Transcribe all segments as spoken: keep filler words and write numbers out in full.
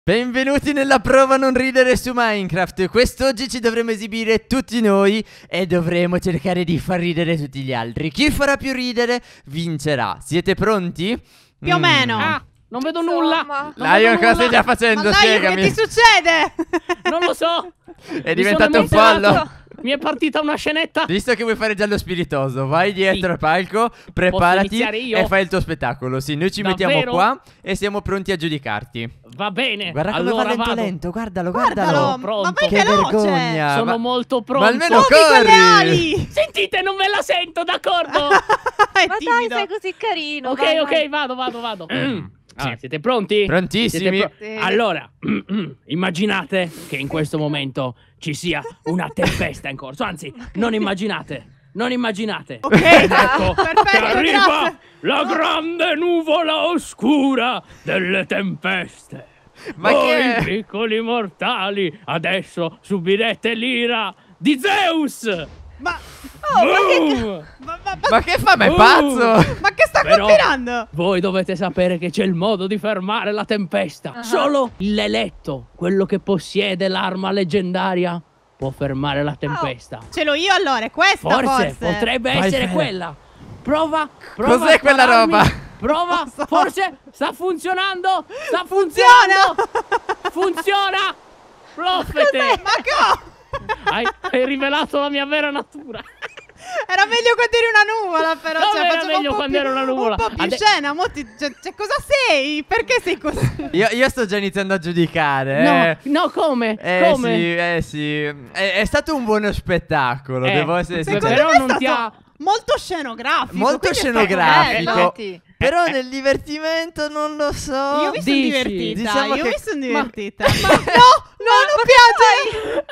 Benvenuti nella prova non ridere su Minecraft. Quest'oggi ci dovremo esibire tutti noi e dovremo cercare di far ridere tutti gli altri. Chi farà più ridere vincerà. Siete pronti? Più o Mm. meno. Ah, non vedo nulla. Non Lion, vedo cosa stai nulla. già facendo? Ma dai, Spiegami. che ti succede? Non lo so. È Mi diventato sono un pollo. emozionato. Mi è partita una scenetta. Visto che vuoi fare già lo spiritoso, vai dietro Sì. al palco, preparati iniziare io? e fai il tuo spettacolo. Sì, noi ci mettiamo Davvero? qua e siamo pronti a giudicarti. Va bene. Guarda come allora va lento vado. lento, guardalo, Guardalo, guardalo. Pronto. ma vai Che veloce. vergogna. Sono ma- molto pronto. Ma almeno Muovi quelle corri. ali. Sentite, non ve la sento, d'accordo? È Ma dai, timido. sei così carino. Ok, vai, ok, vai. vado, vado, vado. Mm. Ah, Sì. siete pronti? Prontissimi. Siete Sì. Allora, immaginate che in questo momento ci sia una tempesta in corso. Anzi, non immaginate. Non immaginate. Ok, Ecco perfetto, che arriva grazie. la grande nuvola oscura delle tempeste. Ma Voi che- piccoli mortali adesso subirete l'ira di Zeus. Ma, Boom! ma, ma, ma, Ma che fa? Ma è Uh. pazzo. ma che sta Però- combinando? Voi dovete sapere che c'è il modo di fermare la tempesta. Ah. Solo l'eletto, quello che possiede l'arma leggendaria, può fermare la tempesta. Ce l'ho io allora, è questa Forse, forse. potrebbe Vai, essere Fede. quella. Prova, prova Cos'è a quella spararmi. roba? Prova, Non so. forse sta funzionando. Sta Funziona. funzionando. Funziona. Proffete. Ma co? Hai, hai rivelato la mia vera natura. Era meglio quando eri una nuvola, però. Come cioè, era facciamo meglio un po' quando più- ero una nuvola? Un po' più Ade- scena. Mo ti- cioè, cioè, cosa sei? Perché sei così? Io, io sto già iniziando a giudicare. No, eh. no, come? Eh come? sì, eh sì. È, è stato un buono spettacolo, Eh, devo essere secondo sincero. però me è non ti stato ha- molto scenografico. Molto quindi è stato scenografico. bello. Infatti. Però nel divertimento non lo so. Io mi sono Dici? divertita. Diciamo io che- mi sono Ma- divertita. Ma, no, no, non piace.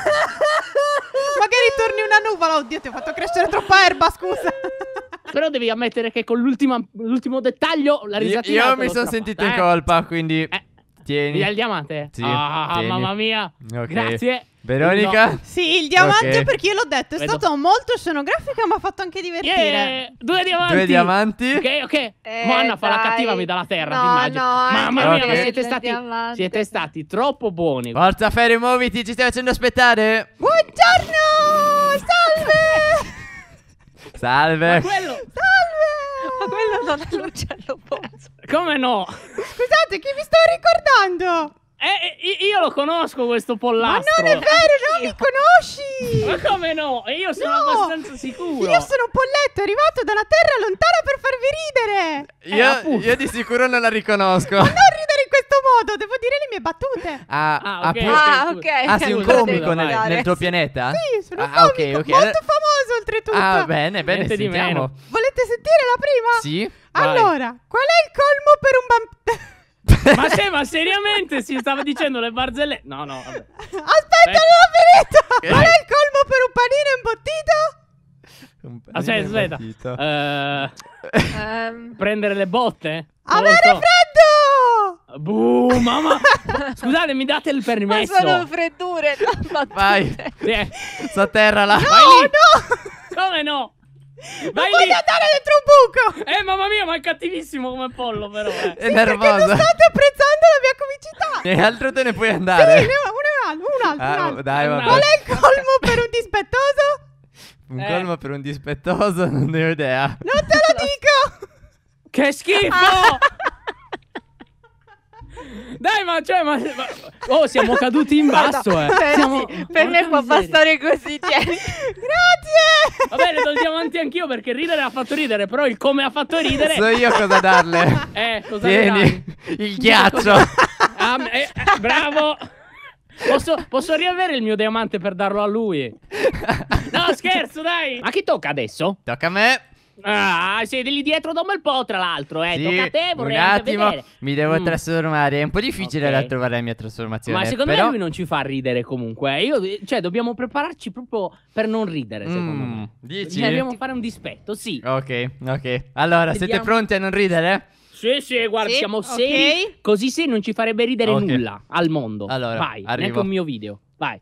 Magari torni una nuvola. Oddio, ti ho fatto crescere troppa erba, scusa. Però devi ammettere che con l'ultima- l'ultimo dettaglio la Io, risatina io te mi l'ho sono strappata, sentito in eh. colpa, quindi Eh. tieni. Via il diamante? Sì, Ah, tieni. mamma mia. Ok. Grazie. Veronica? No. Sì, il diamante, Ok. perché io l'ho detto, è Vedo. stato molto scenografico e mi ha fatto anche divertire. Yeah! Due diamanti. Due diamanti. Ok, ok. Eh, Moanna fa la dai. cattiva, mi dà la terra, No, ti immagini. no, Mamma anche mia, ma io siete del stati diamante. siete stati troppo buoni. Forza Fere, muoviti, ci stai facendo aspettare. Buongiorno! Salve! Salve. Ma quello Salve! Ma quello non è l'uccello pozzo. come no? Scusate, chi vi sto ricordando? Eh, i- io lo conosco questo Ma pollastro. non è vero, non mi conosci! Ma come no? E io sono No! abbastanza sicuro. Io sono un polletto, arrivato da una terra lontana per farvi ridere! Eh, Io, appunto. io di sicuro non la riconosco. Ma non ridere in questo modo, devo dire le mie battute! Ah, Ah, ah, ok. pu- Ah, scusa. ok. ah, sei un Allora comico devo nel, andare. nel tuo pianeta? Sì, sono un ah, ok, comico, ok. molto famoso oltretutto! Ah, bene, bene, Niente di sentiamo. meno. Volete sentire la prima? Sì? Vai. Allora, qual è il colmo per un bambino? Ma se, ma seriamente si stava dicendo le barzellette? No, no, vabbè. Aspetta, Eh. non ho finito! Eh. Qual è il colmo per un panino imbottito? Un Aspetta, panino aspetta. imbottito. Eh, Ehm, prendere le botte? Non lo Avere so. freddo! Buh, mamma. Scusate, mi date il ma permesso? sono freddure. non battute. Vai. Sì, eh. Sotterrala. Vai Oh lì. no! Come no? Non Vai voglio lì. andare dentro un buco! Eh, mamma mia, ma è cattivissimo come pollo, però. Eh. È Perché non nervosa. state apprezzando la mia comicità! E altro te ne puoi Sì, andare. ne ho- un altro, un altro, un Ah, altro. dai, vabbè. Qual è il colmo per un dispettoso? Un Eh. colmo per un dispettoso, non ne ho idea. Non te lo dico! Che schifo! Dai, ma cioè, ma, ma- oh, siamo caduti in basso, eh. Senti, Siamo- per me porca può miseria. bastare così, tieni. Grazie! Va bene, do il diamante anch'io perché ridere ha fatto ridere, però il come ha fatto ridere. So io cosa darle. Eh, cosa le dai? Tieni il ghiaccio. Ah, m- eh, eh, bravo. Posso, posso riavere il mio diamante per darlo a lui? No, scherzo, dai. A chi tocca adesso? Tocca a me. Ah, siedi lì dietro da un bel po', tra l'altro, eh. Sì, Tocca a te, vorrei un anche attimo. vedere. Mi devo Mm. trasformare. È un po' difficile Ok. da trovare la mia trasformazione. Ma secondo però... me lui non ci fa ridere comunque. Io, cioè, dobbiamo prepararci proprio per non ridere, secondo Mm, me. dici? Cioè, dobbiamo fare un dispetto, sì. Ok, ok. Allora, siete Vediamo. pronti a non ridere? Sì, sì, guarda, Sì, siamo ok. seri. Così sì non ci farebbe ridere Ok. nulla al mondo. Allora, vai, arrivo. neanche un mio video. Vai.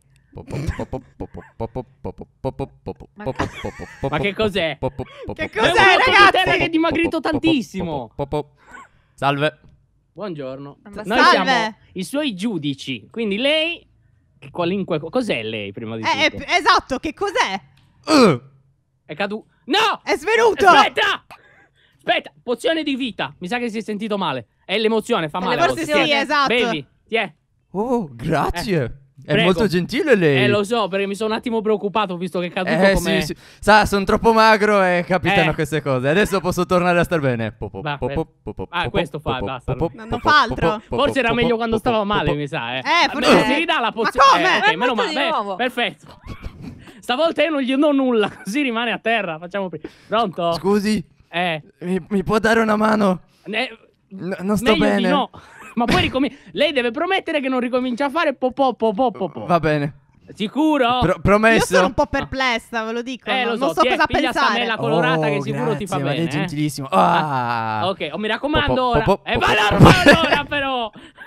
Ma che cos'è? Che È cos'è, un ragazzi? potere che è dimagrito tantissimo. Salve. Buongiorno. Ma Noi salve. siamo i suoi giudici. Quindi lei, qualunque co- cos'è lei prima di Eh, tutto? eh, esatto, che cos'è? Uh, È caduto. No! È svenuto! Aspetta! Aspetta, pozione di vita. Mi sa che si è sentito male. È l'emozione, fa È male. a Forse volte. sì, Tiè, esatto. Bevi, tiè. oh, grazie. È prego. molto gentile lei. Eh, lo so, perché mi sono un attimo preoccupato visto che è caduto Eh, come... sì, sì. Sa, sono troppo magro e capitano Eh. queste cose. Adesso posso tornare a star bene. Po, po, Va, po, beh. po, po, po, Ah, po, questo po, fa, po, basta. po, Non po, fa po, altro. po, po, Forse era po, meglio po, quando po, stava po, male, po, mi sa, eh. Eh, Vabbè, forse- si ridà la Ma pozione. come? Eh, ok, È meno morto male. di Beh, nuovo. perfetto. Stavolta io non gli do nulla, così rimane a terra. Facciamo prima. Pronto? Scusi, Eh. mi, mi può dare una mano? eh, No, non sto meglio bene. di no. Ma poi ricomin- lei deve promettere che non ricomincia a fare popò popò popò. Va bene. Sicuro? Pro- Io promesso. sono un po' perplessa, ve lo dico. Eh, non, lo so, non so tiè, cosa piglia sta pensare. mela colorata Oh, che sicuro ti fa grazie, ma lei bene. è eh. gentilissimo. Ah. Ok, oh, mi raccomando Po- po- ora. po- po- E po- vai po- là ora però.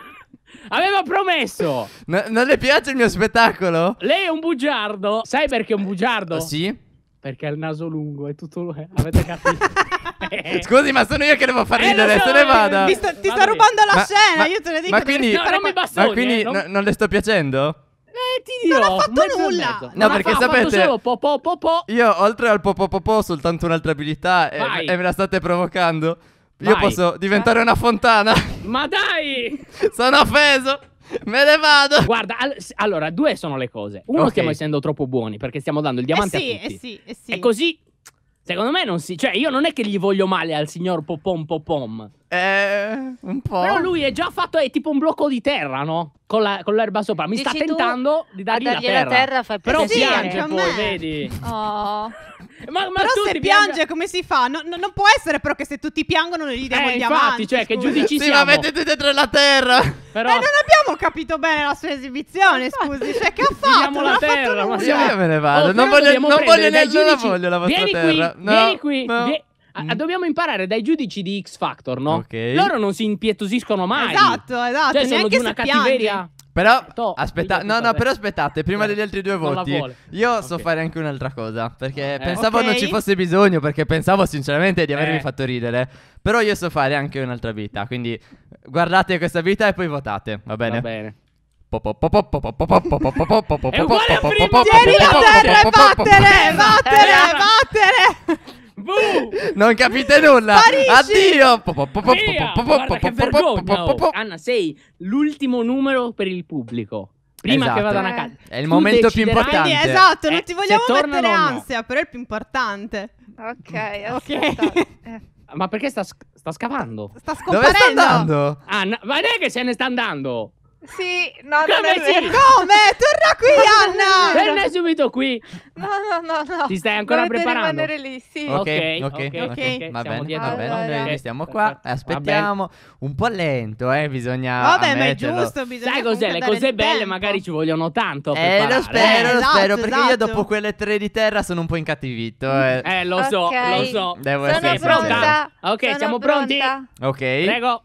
Aveva promesso. No- non le piace il mio spettacolo? Lei è un bugiardo. Sai perché è un bugiardo? Oh, sì? Perché ha il naso lungo, è tutto eh, avete capito? Scusi, ma sono io che devo far Eh, lo ridere, so, se ne eh, vada. Ti sto, ti Va sto bene. rubando la Ma- scena, ma- io te lo dico. ma devi quindi- No, fare non mi qua- bastoni, Ma quindi eh, non... no- non le sto piacendo? Eh, ti Non dirò, ha fatto mezzo e nulla. mezzo. No, Non perché ha fatto sapete- solo popò popò. Io, oltre al popopopò, ho soltanto un'altra abilità e, Vai. e me la state provocando. Io Vai. posso diventare una fontana. Ma dai! Sono offeso. Me ne vado. Guarda, al- s- allora, due sono le cose. Uno, Ok. stiamo essendo troppo buoni perché stiamo dando il Eh diamante sì, a tutti. eh sì, eh sì. E così, secondo me non si... Cioè, io non è che gli voglio male al signor Popom Popom. Eh, un po'. Però lui è già fatto, è tipo un blocco di terra, no? Con, la- con l'erba sopra. Mi sta Dici tu, tentando di dargli, a dargli la la terra. terra fai Però piacere. piange Sì, anche poi, a me. vedi? Oh. Ma, ma Però tutti se piange- piange come si fa? No- no- non può essere però che se tutti piangono noi gli diamo Eh, il infatti, diamante. cioè, che scusa. giudici Sì, ma siamo? mettete dentro la terra. Però... Eh, non abbiamo capito bene la sua esibizione, scusi. Cioè, che ha fatto? Diamo Non la ha fatto terra, ma nulla. siamo- Io me ne vado. Oh, non però voglio, dobbiamo non prendere voglio dai neanche giudici- voglio la vostra vieni terra. Qui, No, vieni qui, no. vie- a- Mm. dobbiamo imparare dai giudici di X Factor, no? Ok. Loro non si impietosiscono mai. Esatto, esatto. Cioè, sono neanche di una se cattiveria. piange. Però, To, aspetta, piglia no, tutta no, te. però aspettate, prima Eh, degli altri due non la voti, vuole. io so Ok. fare anche un'altra cosa, perché Eh. pensavo non Ok. ci fosse bisogno, perché pensavo sinceramente di avermi Eh. fatto ridere, però io so fare anche un'altra abilità, quindi guardate questa abilità e poi votate, va bene? Va bene. Po- po- po- po- po- po- po- po- po- po- po- po- po- po- È uguale a po- prima. po- po- Tieni la po- po- terra po- e po- po- po- vattene, vattene, Eh. vattene. Buh! Non capite nulla. Sparisci. Addio. Po- po- po- po- Via! po- po- Guarda po- che po- po- vergogna, po- po- oh. Anna, sei l'ultimo numero per il pubblico. Prima Esatto. che vadano a Eh. casa. È il Tu momento più deciderai- importante. Quindi, esatto, non Eh, ti se vogliamo tornano mettere o no. ansia, però è il più importante. Ok, Ok. aspetta. Eh. Ma perché sta, sc- sta scavando? Sta Dove sta scomparendo. andando? Ah, no, ma non è che se ne sta andando. Sì, no, non Come è sì? vero. Come? Torna qui, Anna. Torna subito qui. No, no, no, no. Ti stai ancora Dovete preparando? rimanere lì, sì. Ok, Ok, ok, ok, ok, ok. va Siamo bene, dietro. va bene, Allora. noi stiamo qua, Perfetto. aspettiamo, un po' lento, eh, bisogna Vabbè, ma è ammetterlo. giusto, bisogna Sai cos'è? Le comunque dare cose il belle tempo. magari ci vogliono tanto per Eh, lo preparare, spero, Eh, lo esatto, spero, perché io esatto. dopo quelle tre di terra sono un po' incattivito, eh. Eh, lo so, Ok. lo so. Devo Sono essere pronta? pronta. Ok, Sono siamo pronti? pronta. Ok? Prego.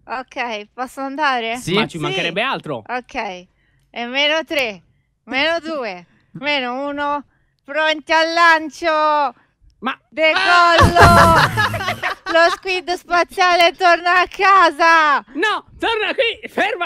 Ok, posso andare? Sì? Ma ci Sì. mancherebbe altro. Ok. E meno tre, meno due, meno uno. Pronti al lancio. Ma Decollo. Lo squid spaziale torna a casa. no, torna qui, ferma.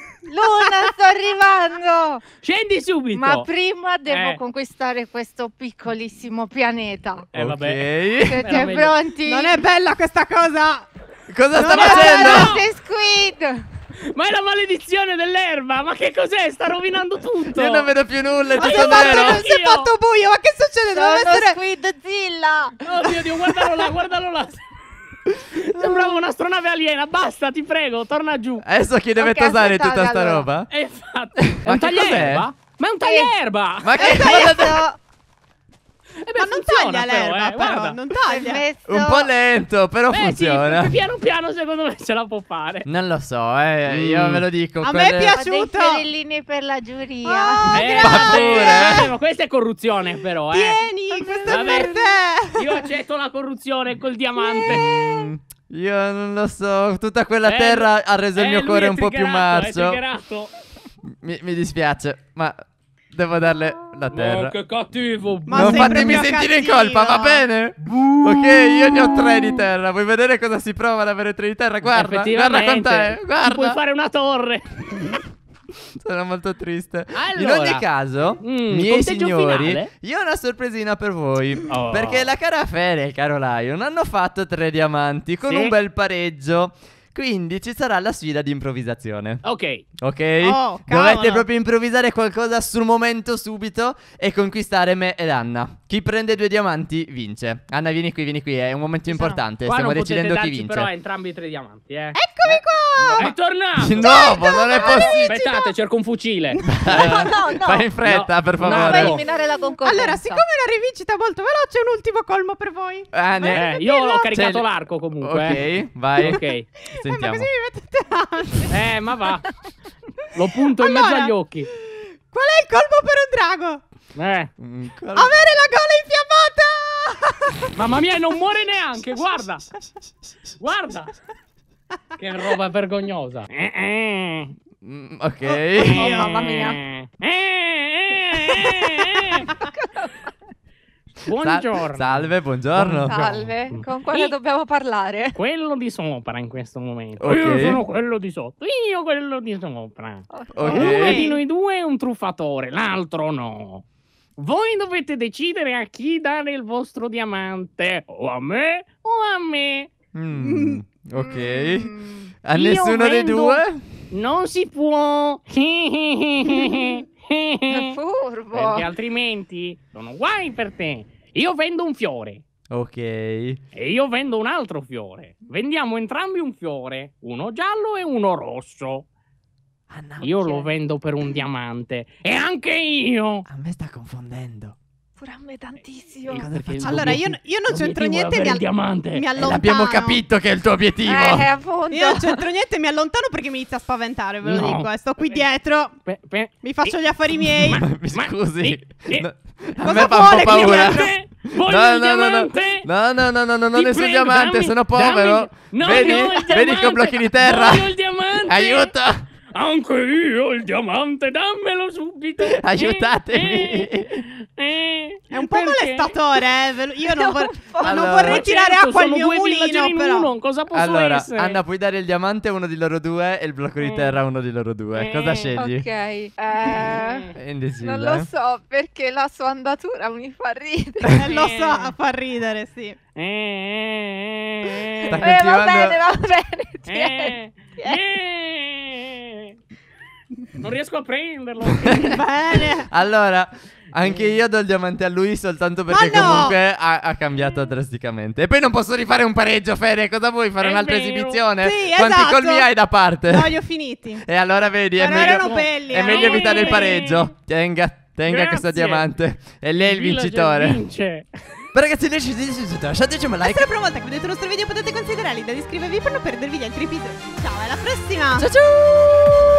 Luna, sto arrivando. Scendi subito. Ma prima devo Eh. conquistare questo piccolissimo pianeta. Eh, vabbè. Ok. Siete Era meglio. pronti? Non è bella questa cosa. Cosa Non sta è facendo? vero! Siete squid. Ma è la maledizione dell'erba. Ma che cos'è? Sta rovinando tutto. Io non vedo più nulla, è Ma si è tutto fatto, nero. non si è Io. fatto buio. Ma che succede? Doveva Sono essere. Squidzilla. Oh mio Dio, guardalo là, guardalo là. Sembrava un'astronave aliena. Basta, ti prego, torna giù. Adesso chi deve Ok, tosare aspettate, tutta sta allora. roba? E infatti, è Ma un che cos'è? taglierba? Ma è un taglierba. Ma che cosa? Messo, Eh beh, Ma non funziona, taglia però, l'erba, eh, però. guarda. Non taglia. messo. Un po' lento, però Beh, funziona. sì, piano piano secondo me ce la può fare. Non lo so, eh, io Mm. ve lo dico. A me quelle- piace- Ho dei piaciuto. fiorellini per la giuria. Ah, Eh, grazie. vabbè, ma questa è corruzione però, eh. Tieni, questo è Vabbè. per te. Io accetto la corruzione col diamante. Mm, io non lo so, tutta quella Eh, terra ha reso il eh, mio lui cuore è un po' più triggerato, è marcio. triggerato. Mi, mi dispiace, ma Devo darle la terra. Oh, che cattivo. Ma Non sei fatemi proprio sentire in cattivo. colpa, va bene? Ok, io ne ho tre di terra. Vuoi vedere cosa si prova ad avere tre di terra? Guarda, guarda quanto è. Ti Guarda. puoi fare una torre. Sono molto triste. In Allora. ogni caso, Mm, miei conteggio signori, finale? io ho una sorpresina per voi. Oh. Perché la cara Fere e il caro Lion hanno fatto tre diamanti con Sì. un bel pareggio. Quindi ci sarà la sfida di improvvisazione. Ok. Ok? Oh, Dovete cavolo. proprio improvvisare qualcosa sul momento subito e conquistare me ed Anna. Chi prende due diamanti vince. Anna, vieni qui, vieni qui, è un momento importante. Qua Stiamo non potete decidendo chi darci vince. però entrambi i tre diamanti, eh. Eccomi qua! È tornato. Di nuovo, non è possibile. Aspettate, cerco un fucile. No, no, no. Fai in fretta, No, per no, Puoi favore. no. eliminare la concorrenza. Allora, siccome è una rivincita molto veloce, un ultimo colmo per voi. Ah, ne- Eh, io ho caricato Cioè, l'arco comunque. eh. Ok, vai. Ok. Eh, ma Sentiamo. così mi mettete ansia. Eh, ma va. Lo punto in mezzo Allora. agli occhi. Qual è il colmo per un drago? Eh. Mm, col- Avere la gola infiammata! Mamma mia, non muore neanche, guarda. Guarda. Che roba vergognosa. Eh, eh. Mm, ok. Oh, mamma mia. Eh, eh, eh, eh. Buongiorno. Sal- salve, buongiorno. Salve, con quale Io- dobbiamo parlare? Quello di sopra in questo momento. Ok. Io sono quello di sotto. Io quello di sopra. Ok. Uno di noi due è un truffatore, l'altro no. Voi dovete decidere a chi dare il vostro diamante. O a me o a me. Mm, ok. Mm. A Io nessuno dei vendo- due? Non si può. Furbo. Perché altrimenti sono guai per te. Io vendo un fiore. Ok. E io vendo un altro fiore. Vendiamo entrambi un fiore. Uno giallo e uno rosso. Anna, Io Ok. lo vendo per un diamante. E anche io. a me sta confondendo. Pure a me tantissimo. Cosa Perché facciamo? Allora, io, l'obiettivo- io non c'entro l'obiettivo è niente, avere mi, il al- diamante. mi Eh, allontano. l'abbiamo capito che è il tuo obiettivo. Eh, appunto. Io non c'entro niente, mi allontano perché mi inizia a spaventare, ve lo No. dico. eh. Sto qui dietro, Pe- pe- mi faccio gli affari miei. Ma- Mi ma- scusi. eh, eh, No, a cosa me fa un vuole po' qui paura. dietro? Voglio No, il no, no, no. diamante. No, no, no, no, no, non Ti nessun prego, diamante, dammi- sono povero. dammi- no, vedi? no, il Vedi diamante. che ho blocchi di terra. Voglio il diamante. Aiuto. Anche io il diamante, dammelo subito. Aiutatemi. Eh, eh, È un po' perché? molestatore, eh. ve lo- Io non, vor- po'. non Allora. vorrei Ma tirare certo, acqua al sono mio due mulino, villaggeri in però. uno, cosa posso Allora, essere? Anna, puoi dare il diamante a uno di loro due e il blocco di Eh. terra a uno di loro due. Cosa Eh, scegli? Ok. Eh, È indecisa. non lo eh? so perché la sua andatura mi fa ridere. Eh, lo so, fa ridere, sì. Eh, eh, eh, Sta eh, Eh, va continuando- bene, va bene. Tieni. eh, tieni. eh. Non riesco a prenderlo. Bene. Allora, anche io do il diamante a lui soltanto perché Ma no! comunque ha, ha cambiato drasticamente. E poi non posso rifare un pareggio, Fere. Cosa vuoi? Fare È un'altra vero. esibizione? Sì, Quanti esatto. colmi hai da parte? No, li ho finiti. E allora vedi, è Però meglio, erano belli, è erano meglio evitare il belli. pareggio. Tenga, tenga questo Grazie. diamante. E lei è il villager vincitore. vince. Beh, ragazzi, lasciateci un Se like. è la prima volta che vedete il nostro video potete considerare di iscrivervi per non perdervi gli altri episodi. Ciao, alla prossima! Ciao ciao.